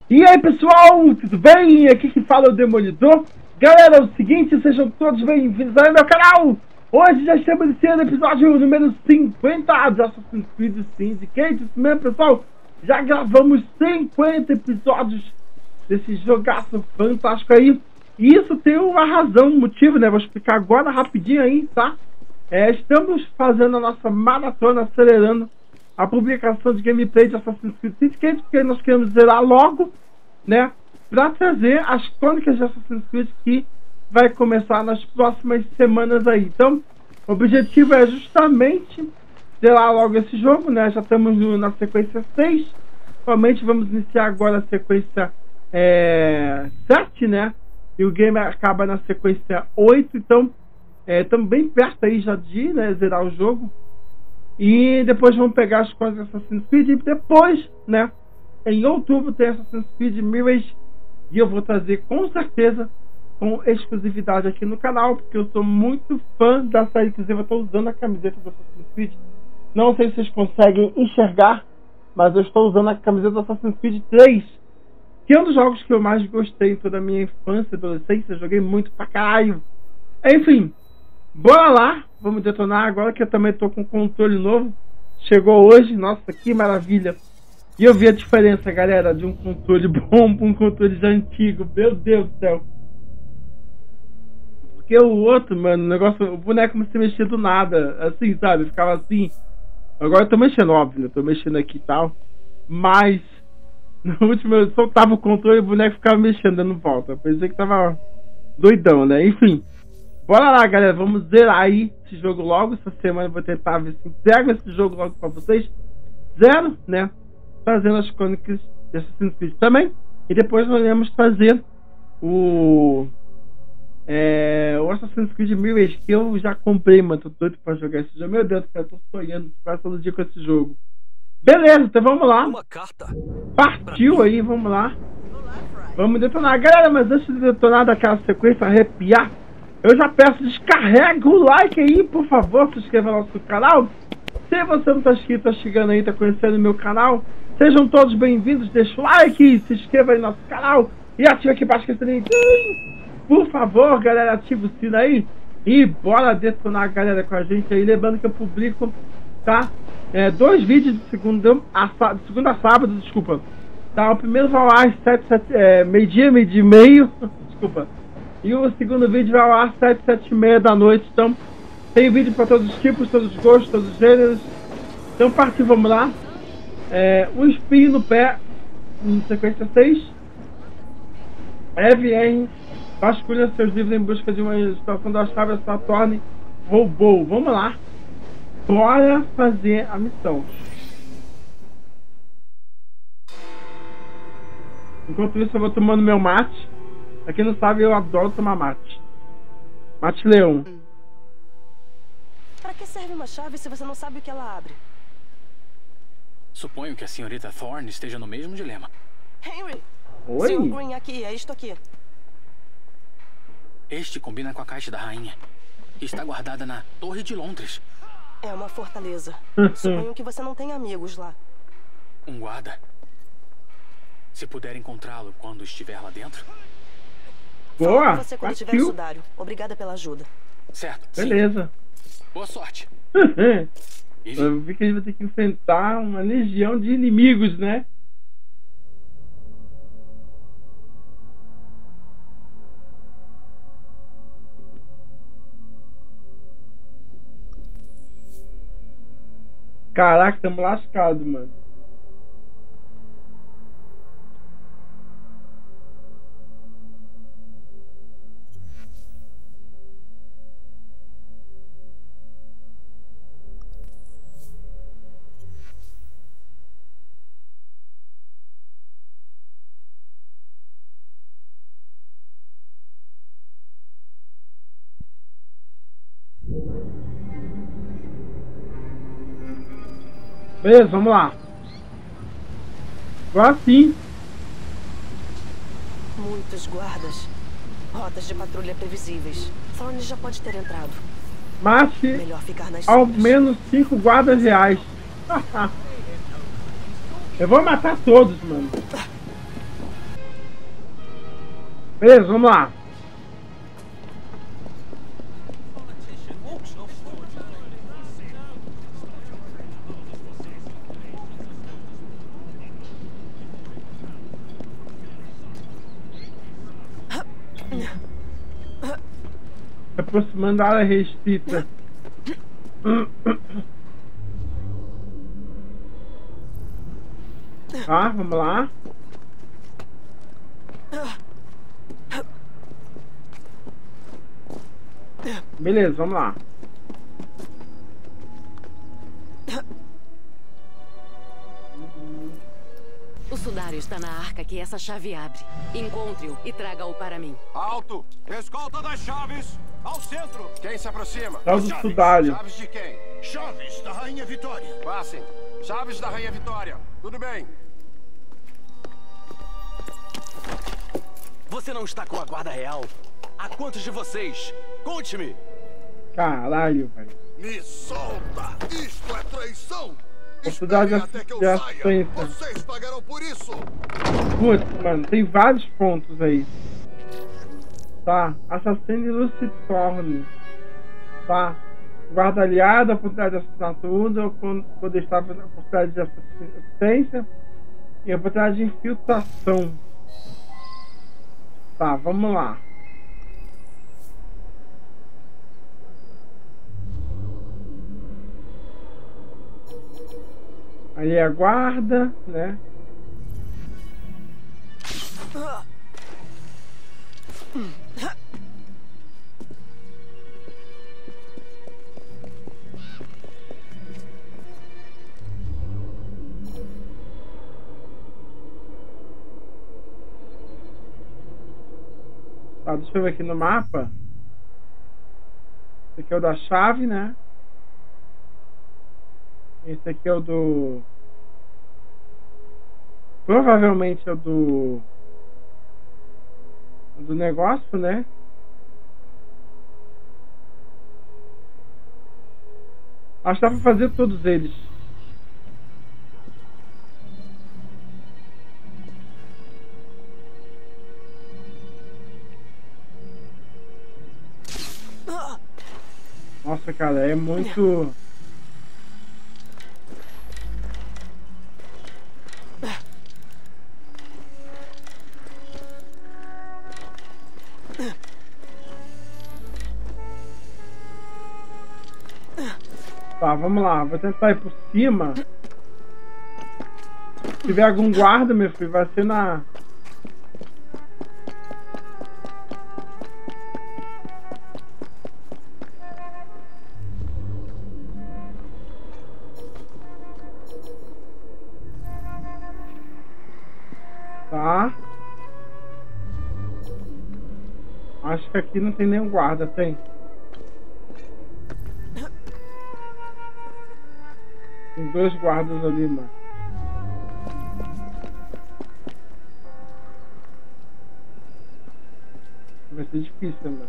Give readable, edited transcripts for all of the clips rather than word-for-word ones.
E aí pessoal, tudo bem? Aqui que fala é o Demolidor. Galera, é o seguinte, sejam todos bem-vindos ao meu canal. Hoje já estamos iniciando o episódio número 50 de Assassin's Creed Syndicate. Isso mesmo, pessoal, já gravamos 50 episódios desse jogaço fantástico aí. E isso tem uma razão, um motivo, né? Vou explicar agora rapidinho aí, tá? Estamos fazendo a nossa maratona, acelerando a publicação de gameplay de Assassin's Creed Syndicate, porque nós queremos zerar logo, né, para trazer as crônicas de Assassin's Creed que vai começar nas próximas semanas aí. Então, o objetivo é justamente zerar logo esse jogo, né? Já estamos na sequência 6, somente vamos iniciar agora a sequência 7, né? E o game acaba na sequência 8, então estamos bem perto aí já de, né, zerar o jogo. E depois vamos pegar as coisas de Assassin's Creed. E depois, né, em outubro tem Assassin's Creed Mirage. E eu vou trazer com certeza, com exclusividade aqui no canal, porque eu sou muito fã da série. Inclusive eu estou usando a camiseta do Assassin's Creed. Não sei se vocês conseguem enxergar, mas eu estou usando a camiseta do Assassin's Creed 3, que é um dos jogos que eu mais gostei em toda a minha infância e adolescência. Eu joguei muito pra caralho. Enfim, bora lá, vamos detonar agora que eu também tô com controle novo. Chegou hoje, nossa, que maravilha. E eu vi a diferença, galera, de um controle bom para um controle já antigo. Meu Deus do céu. Porque o outro, mano, o negócio, o boneco não se mexia do nada, assim, sabe? Ficava assim. Agora eu tô mexendo, óbvio, eu tô mexendo aqui e tal. Mas no último eu soltava o controle e o boneco ficava mexendo, dando volta. Eu pensei que tava doidão, né? Enfim. Bora lá, galera, vamos zerar aí esse jogo logo. Essa semana eu vou tentar ver se entrego esse jogo logo pra vocês. Zero, né? Trazendo as crônicas de Assassin's Creed também. E depois nós iremos trazer o Assassin's Creed Mirage, que eu já comprei, mano. Tô doido pra jogar esse jogo. Meu Deus do céu, eu tô sonhando quase todo dia com esse jogo. Beleza, então vamos lá. Uma carta. Partiu aí, vamos lá. Vamos detonar. Galera, mas antes de detonar daquela sequência arrepiar, eu já peço, descarrega o like aí, por favor, se inscreva no nosso canal. Se você não está inscrito, está chegando aí, está conhecendo o meu canal, sejam todos bem-vindos, deixa o like, se inscreva aí no nosso canal e ativa aqui embaixo esse sininho. Por favor, galera, ativa o sino aí e bora detonar, galera, com a gente aí. Lembrando que eu publico, tá? 2 vídeos de segunda a sábado, desculpa. Tá? O primeiro vai ao ar às meio-dia e meio, desculpa. E o segundo vídeo vai ao ar às 7, 7 e meia da noite. Então, tem vídeo para todos os tipos, todos os gostos, todos os gêneros. Então, partiu, vamos lá. Um espinho no pé, em sequência 6. EVN vasculha seus livros em busca de uma situação da chave Saturn roubou. Vamos lá. Bora fazer a missão. Enquanto isso, eu vou tomando meu mate. Pra quem não sabe, eu adoro tomar mate. Mate leão. Pra que serve uma chave se você não sabe o que ela abre? Suponho que a senhorita Thorne esteja no mesmo dilema. Henry! Oi? Sr. Green, aqui, é isto aqui. Este combina com a caixa da rainha. Está guardada na Torre de Londres. É uma fortaleza. Suponho que você não tem amigos lá. Um guarda. Se puder encontrá-lo quando estiver lá dentro. Falo Boa! com você quando tiver Partiu! sudário. Obrigada pela ajuda. Certo. Sim. Beleza. Boa sorte. Eu vi que a gente vai ter que enfrentar uma legião de inimigos, né? Caraca, estamos lascados, mano. Beleza, vamos lá. Agora sim. Muitos guardas. Rotas de patrulha previsíveis. Thorne já pode ter entrado. Mate Melhor ficar nas ao sombras. menos 5 guardas reais. Eu vou matar todos, mano. Beleza, vamos lá. Se aproximando da área restrita. Tá, vamos lá. Beleza, vamos lá. O sudário está na arca que essa chave abre. Encontre-o e traga-o para mim. Alto! Escolta das chaves! Ao centro! Quem se aproxima? É o do sudário. Chaves de quem? Chaves da Rainha Vitória. Passem. Chaves da Rainha Vitória. Tudo bem. Você não está com a guarda real? Há quantos de vocês? Conte-me! Caralho, velho. Me solta! Isto é traição! Oportunidade Até que eu de saia! assistência. Vocês pagarão por isso! Putz, mano, tem vários pontos aí. Tá, assassino de Lucitorne. Tá, guarda aliada, oportunidade de assassinatura, quando estava na oportunidade de assistência e a oportunidade de infiltração. Tá, vamos lá. Aí é a guarda, né? Tá, deixa eu ver aqui no mapa. Esse aqui é o da chave, né? Esse aqui é o do... Provavelmente é o do negócio, né? Acho que dá pra fazer todos eles. Nossa, cara, é muito... Tá, vamos lá. Vou tentar ir por cima. Se tiver algum guarda, meu filho, vai ser na... Tá. Acho que aqui não tem nenhum guarda, tem? Tem dois guardas ali, mano. Vai ser difícil, mano.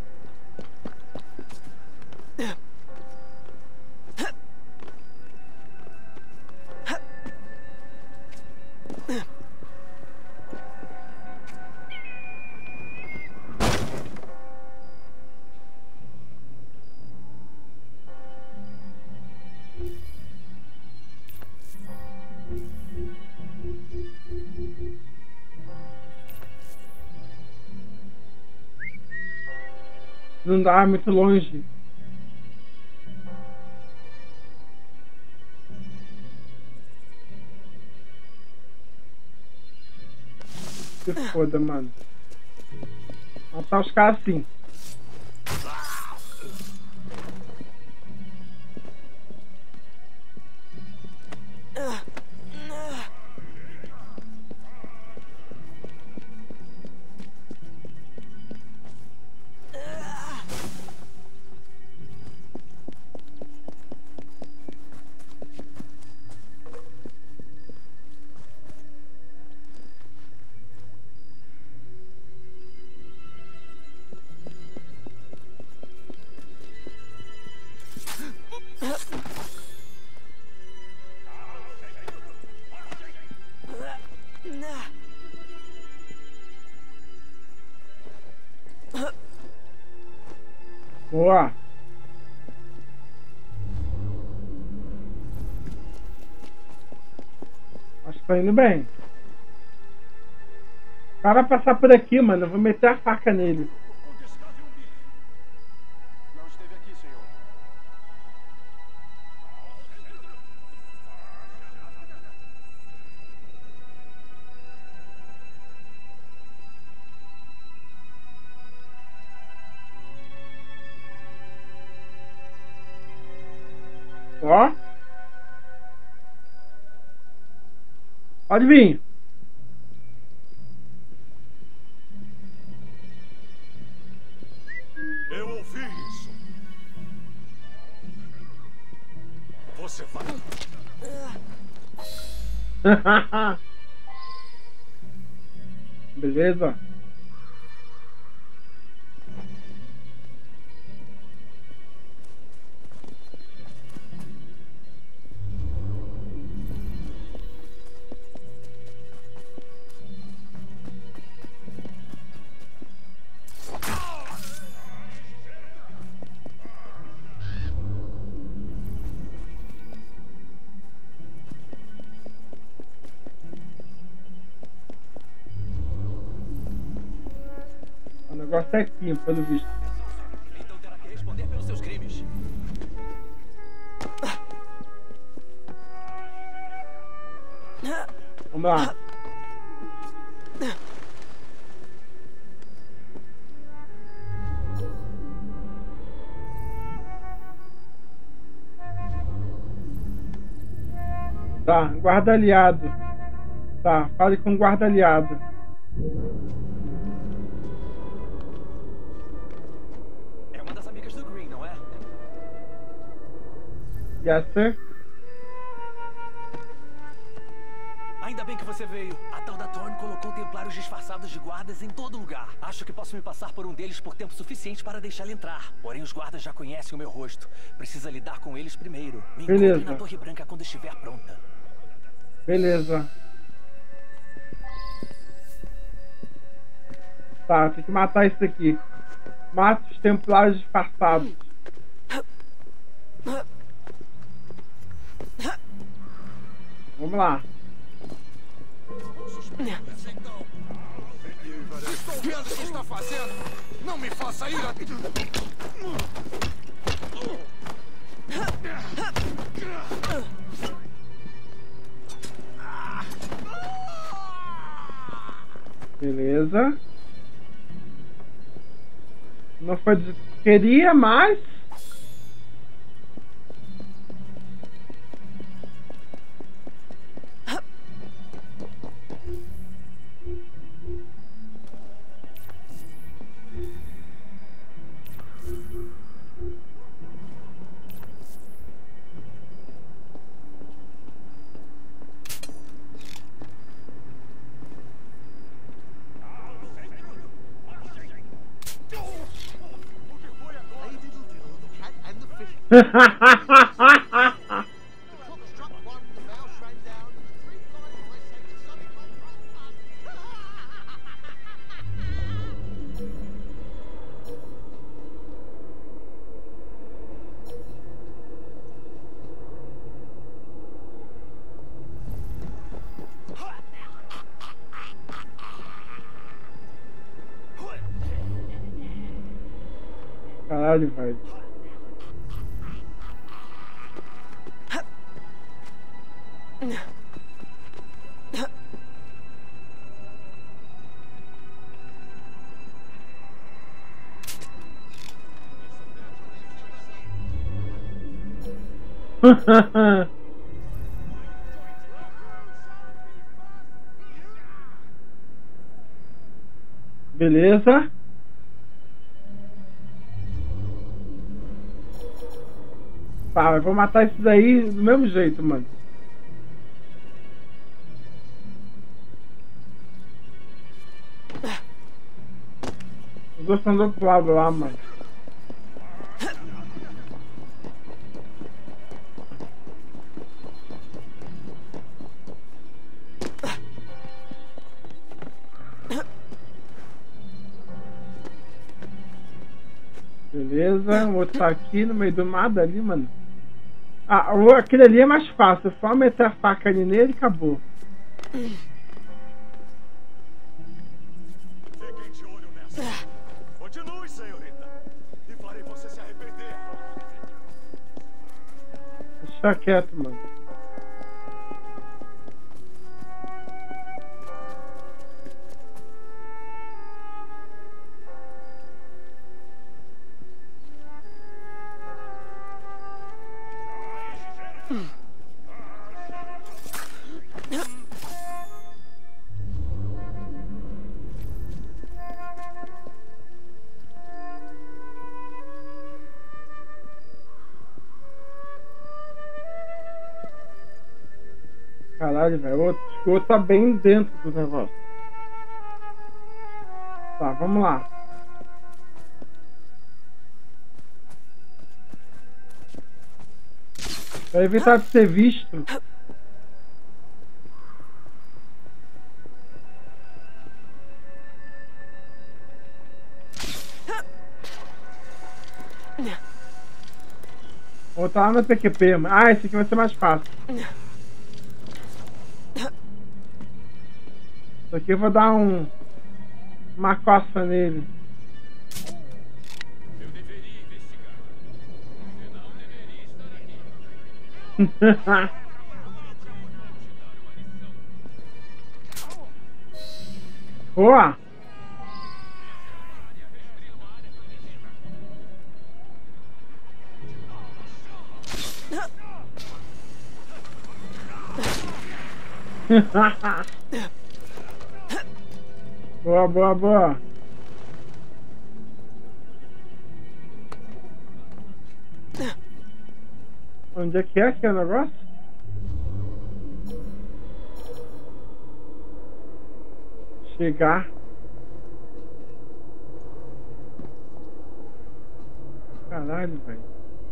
Não dá, é muito longe. Se foda, mano. Matar os caras assim. Boa. Acho que tá indo bem. O cara vai passar por aqui, mano. Eu vou meter a faca nele. Não esteve aqui, senhor. Ó. Pode vir. Eu ouvi isso. Você vai... Beleza. O negócio é aqui, pelo visto. Então terá que responder pelos seus crimes. Vamos lá. Tá, guarda aliado. Tá, fale com guarda aliado. É uma das amigas do Green, não é? Yes, sir. Ainda bem que você veio. A tal da Thorne colocou templários disfarçados de guardas em todo lugar. Acho que posso me passar por um deles por tempo suficiente para deixá-la entrar. Porém, os guardas já conhecem o meu rosto. Precisa lidar com eles primeiro. Me encontre na Torre Branca quando estiver pronta. Beleza. Tá, tem que matar isso aqui. Mata os templários disfarçados. Vamos lá. Estou vendo o que está fazendo. Não me faça ir a... Beleza. Não foi do que queria, mas... Caralho, velho. Beleza. Tá, eu vou matar esses aí do mesmo jeito, mano. Os dois estão do outro lado lá, mano. Beleza, o outro tá aqui no meio do nada ali, mano. Ah, aquele ali é mais fácil, é só meter a faca ali nele e acabou. Fiquem de olho nessa. Continue, senhorita. E farei você se arrepender. Deixa quieto, mano. Caralho, velho. O outro tá bem dentro do negócio. Tá, vamos lá. Pra evitar de ser visto. Vou botar lá no PQP. Ah, esse aqui vai ser mais fácil. Isso aqui eu vou dar uma coça nele. Eu deveria investigar. Você não deveria estar aqui. Boa! Boa, boa, boa. Onde é que é o negócio? Chegar. Caralho, velho.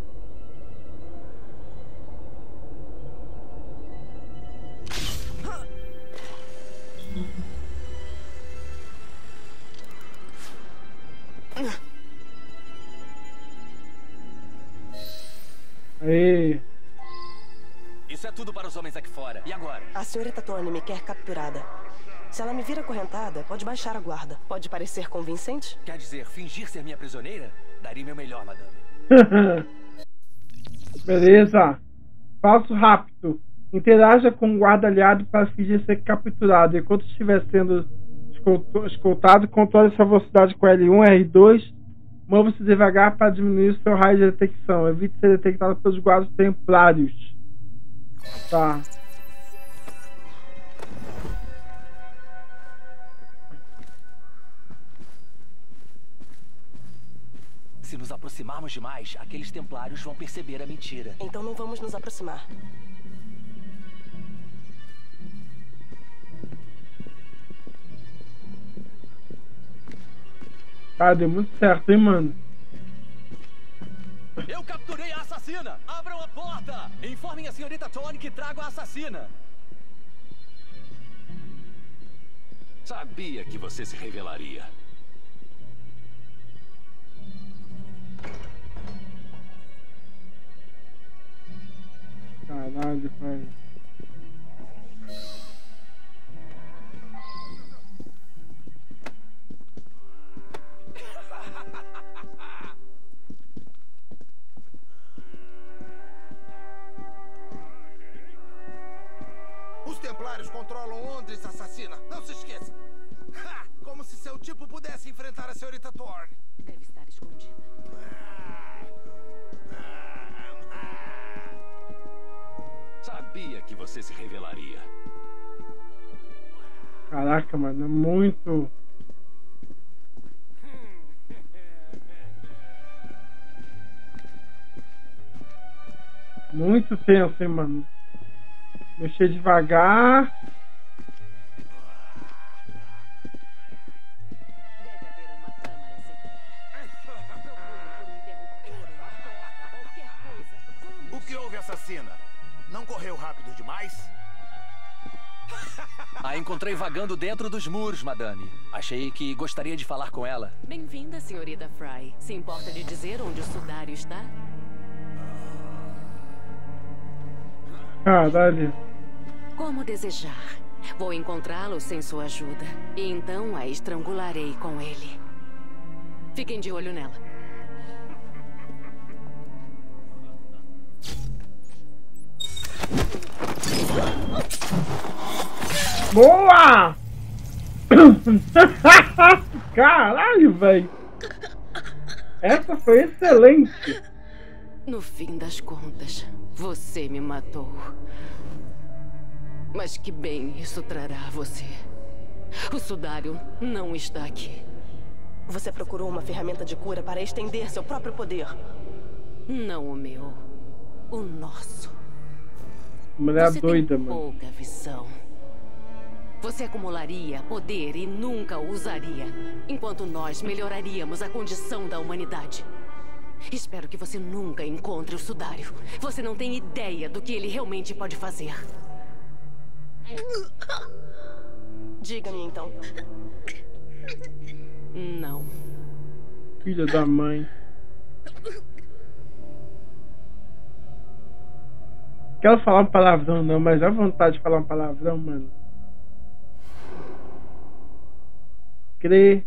Aí. Isso é tudo para os homens aqui fora. E agora? A senhorita Thorne me quer capturada. Se ela me vir acorrentada, pode baixar a guarda. Pode parecer convincente? Quer dizer, fingir ser minha prisioneira? Daria meu melhor, madame. Beleza. Passo rápido. Interaja com o guarda aliado para fingir ser capturado. Enquanto estiver sendo escoltado, controle sua velocidade com L1, R2. Mova-se devagar para diminuir seu raio de detecção. Evite ser detectado pelos guardas templários. Tá. Se nos aproximarmos demais, aqueles templários vão perceber a mentira. Então não vamos nos aproximar. Cara, deu muito certo, hein, mano? Eu capturei a assassina! Abram a porta! Informem a senhorita Thorne que trago a assassina! Sabia que você se revelaria. Caralho, velho. Os Templários controlam Londres, assassina. Não se esqueça. Ha! Como se seu tipo pudesse enfrentar a senhorita Thorne. Deve estar escondida. Sabia que você se revelaria. Caraca, mano, é muito... Muito tenso, hein, mano. Mexer devagar. Deve haver uma câmara secreta. Procure por um interruptor, uma porta, qualquer coisa. Vamos. O que houve, assassina? Não correu rápido demais? A encontrei vagando dentro dos muros, madame. Achei que gostaria de falar com ela. Bem-vinda, senhorita Fry. Se importa de dizer onde o sudário está? Caralho. Como desejar. Vou encontrá-lo sem sua ajuda. E então a estrangularei com ele. Fiquem de olho nela. Boa! Caralho, velho. Essa foi excelente. No fim das contas, você me matou. Mas que bem isso trará a você. O sudário não está aqui. Você procurou uma ferramenta de cura para estender seu próprio poder. Não o meu. O nosso. Mulher Você doida, tem mano. pouca visão. Você acumularia poder e nunca o usaria, enquanto nós melhoraríamos a condição da humanidade. Espero que você nunca encontre o sudário. Você não tem ideia do que ele realmente pode fazer. Diga-me então. Não. Filha da mãe. Quero falar um palavrão não, mas dá vontade de falar um palavrão, mano. Creti.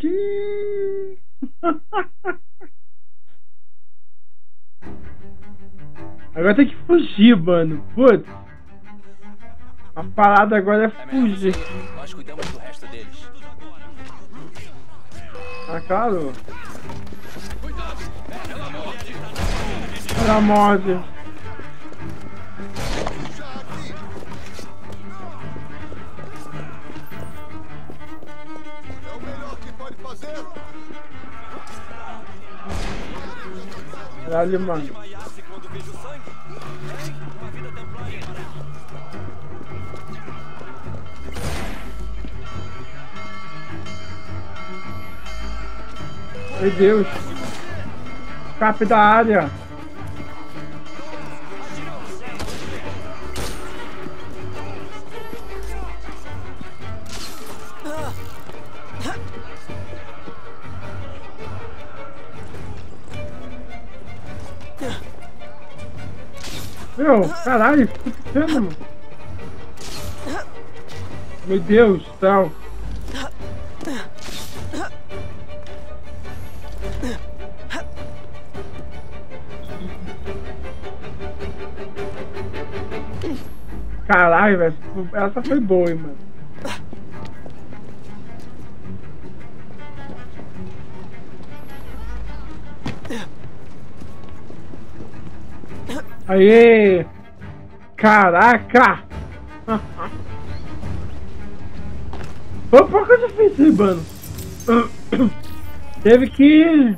Agora tem que fugir, mano. Putz. A parada agora é fugir. Nós cuidamos do resto deles. Ah, claro. Pela morte. É o melhor que pode fazer. Caralho, mano. Quando vejo sangue, uma vida templária. Meu Deus. Escape da área. Meu, caralho, o que tá acontecendo, mano? Meu Deus do céu. Caralho, velho, essa foi boa, hein, mano. Aê! Caraca! Foi um pouco difícil, mano. Teve que...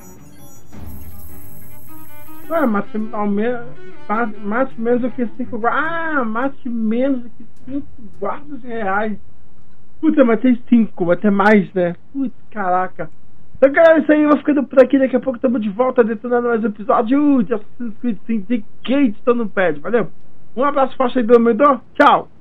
Ué, mate menos do que 5 guardas. Ah, mate menos do que 5 guardas reais. Puta, matei 5, vai ter mais, né? Putz, caraca. Então, galera, é isso aí. Eu vou ficando por aqui. Daqui a pouco estamos de volta detonando mais um episódio de Assassin's Creed Syndicate. Então não perde, valeu? Um abraço forte aí do meu. Tchau!